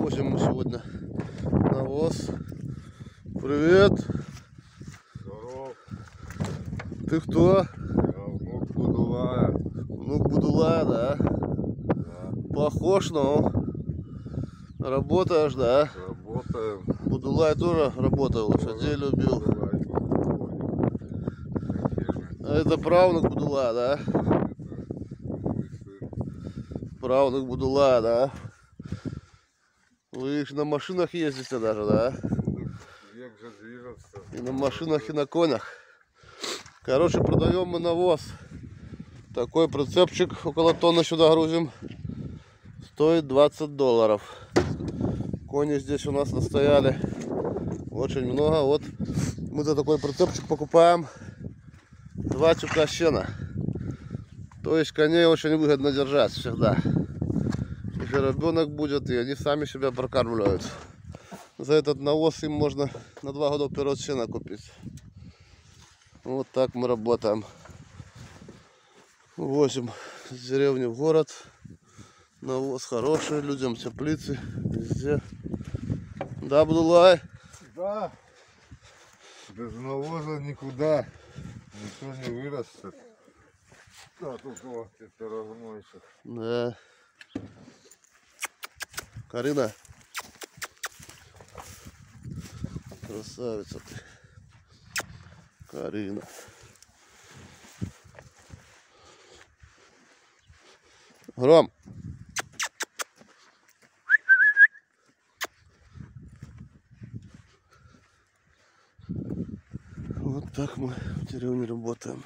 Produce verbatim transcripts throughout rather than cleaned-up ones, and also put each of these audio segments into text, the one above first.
грузим мы сегодня навоз. Привет. Здоров. Ты кто? Я внук Будулая. Внук Будулая, да? Да. Похож, но работаешь, да? Работаем. Будулай тоже работал, лошадей любил. Будулай. А это правнук Будулая, да? Правнук Будулая, да? Вы на машинах ездите даже, да? Век же движется. И на машинах, и на конях. Короче, продаем мы навоз. Такой прицепчик, около тонны сюда грузим. Стоит двадцать долларов. Кони здесь у нас настояли очень много. Вот мы за такой прицепчик покупаем два тюка сена. То есть коней очень выгодно держать всегда. Если ребенок будет, и они сами себя прокармливают. За этот навоз им можно на два года вперед сена купить. Вот так мы работаем. Возим с деревни в город. Навоз хороший, людям теплицы везде. Да, Будулай? Да. Без навоза никуда. Ничего не вырастет. Да, тут вот это размойся. Да. Карина. Красавица ты. Карина. Гром. Вот так мы в деревне работаем.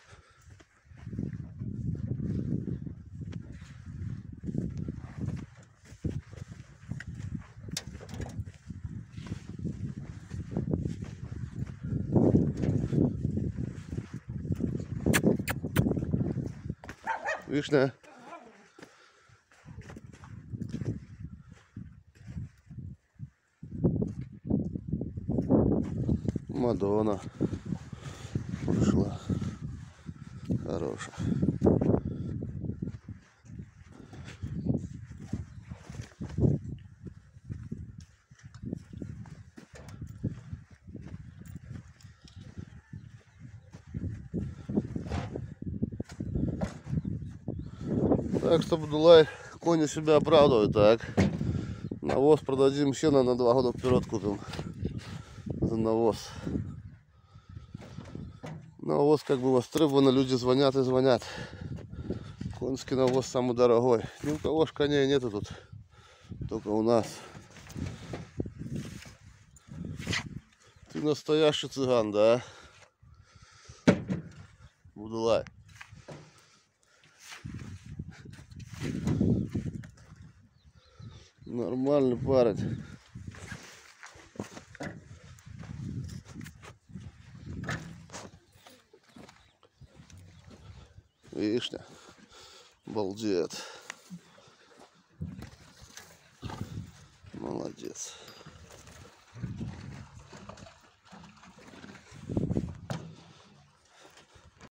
Вишня. Мадонна пришла. Хорошая. Так что, Будулай, кони себя оправдывают, так. Навоз продадим, сено на два года вперед купим. За навоз. Навоз как бы востребован, люди звонят и звонят. Конский навоз самый дорогой. Ни у кого ж коней нету тут. Только у нас. Ты настоящий цыган, да? Будулай. Нормальный парень. Вишня. Балдеет. Молодец.